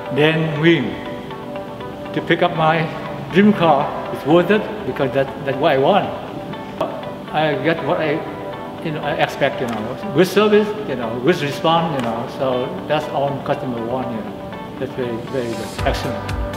then win to pick up my dream car. It's worth it because that's what I want. I get what I expect, good service, good response, so that's all customer want, that's very, very good, excellent.